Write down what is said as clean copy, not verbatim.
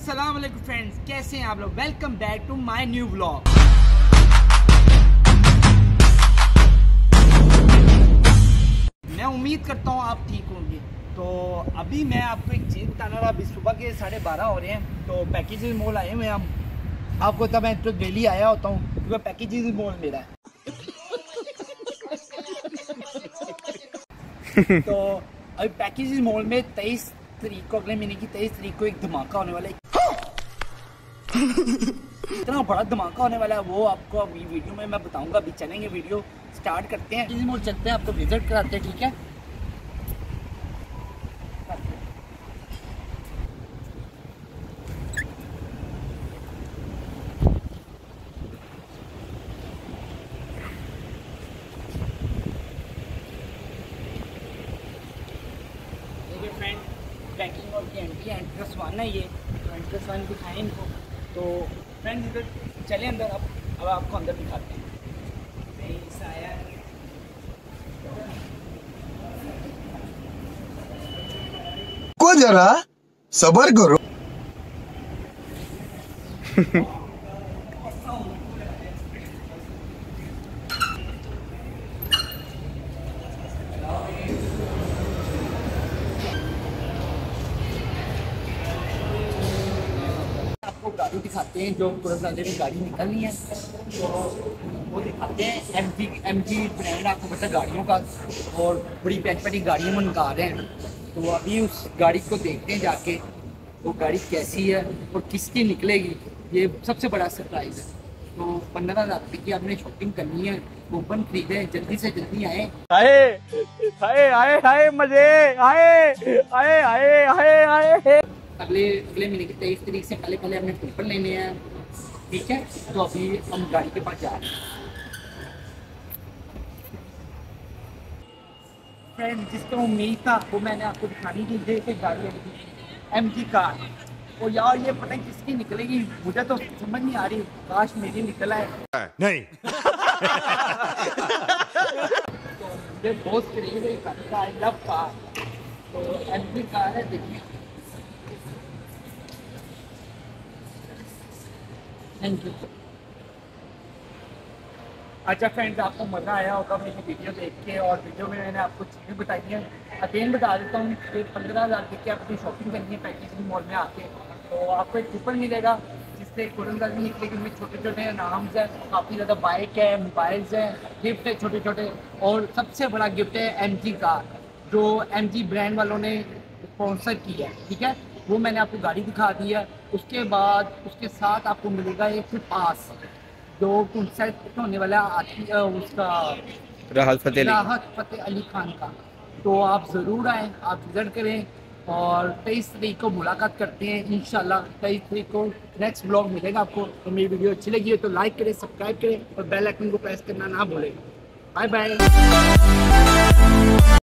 अस्सलाम वालेकुम फ्रेंड्स, कैसे हैं आप लोग। Welcome back to my new vlog. मैं उम्मीद करता हूँ आप ठीक होंगे। तो अभी मैं आपको एक चीज़ बताना रहा। अभी सुबह के 12:30 हो रहे हैं। तो पैकेजेस मॉल आए हुए हम। आपको तब मैं तो डेली आया होता हूँ क्योंकि पैकेजेस मॉल मेरा है। तो अभी पैकेजेस मॉल में 23 तारीख को, अगले महीने की 23 तारीख को एक धमाका होने वाला है। इतना बड़ा धमाका होने वाला है, वो आपको अभी वीडियो में मैं बताऊंगा। अभी चलेंगे, वीडियो स्टार्ट करते हैं। पैकेजेस मॉल चलते हैं, आपको विजिट कराते हैं, ठीक है। फ्रेंड, पैकिंग और की एंट्रेंस 1 है ये। तो एंट्रेंस 1 दिखाएं इनको। तो फ्रेंड इधर चले अंदर। अब आपको अंदर दिखाते हैं। आया को जरा सबर करो। आपको गाड़ी दिखाते हैं, जो पुरस्कार में गाड़ी निकलनी है तो वो दिखाते हैं। एमजी ब्रांड, आपको पता है गाड़ियों का, और बड़ी पैटी गाड़ियाँ मंगा रहे हैं। तो अभी उस गाड़ी को देखते हैं जाके, वो गाड़ी कैसी है और किसकी निकलेगी। ये सबसे बड़ा सरप्राइज है। तो 15,000 रुपये की आपने शॉपिंग करनी है, कूपन खरीदे, जल्दी से जल्दी आए। हाय हाय हाय हाय मजे, हाय हाय हाय हाय हाय। अगले महीने की 23 तारीख से पहले हमने कूपन लेने हैं, ठीक है। तो अभी हम गाड़ी के पास जा रहे हैं। फ्रेंड, जिसको उम्मीद था वो मैंने आपको दिखानी थी। देखिए गाड़ी एमजी कार। और यार ये पता है किसकी निकलेगी, मुझे तो समझ नहीं आ रही। काश मेरी निकला है नहीं। तो मुझे बहुत करीब है कार का। I love car. तो एमजी कार है, देखिए। Thank you. अच्छा फ्रेंड्स, आपको मज़ा आया होगा मेरी वीडियो देख के, और वीडियो में मैंने आपको चीज़ें बताई हैं। अगेन बता देता हूँ कि 15,000 की अपनी शॉपिंग करनी है पैकेजिंग मॉल में आके, तो आपको एक कूपन मिलेगा जिससे कुरंदा भी निकलेगी। उनमें छोटे छोटे नाम्स हैं, काफ़ी ज़्यादा बाइक है, मोबाइल्स हैं, गिफ्ट है छोटे छोटे। और सबसे बड़ा गिफ्ट है एमजी कार, जो एमजी ब्रांड वालों ने स्पॉन्सर की है, ठीक है। वो मैंने आपको गाड़ी दिखा दी है। उसके बाद उसके साथ आपको मिलेगा एक पास, जो कंसर्ट होने वाला उसका राहत फ़तेह अली खान का। तो आप ज़रूर आएँ, आप विज़िट करें। और 23 तारीख को मुलाकात करते हैं इंशाल्लाह। 23 तारीख को नेक्स्ट ब्लॉग मिलेगा आपको। तो मेरी वीडियो अच्छी लगी है तो लाइक करें, सब्सक्राइब करें और बेल आइकन को प्रेस करना ना भूलें। Bye bye.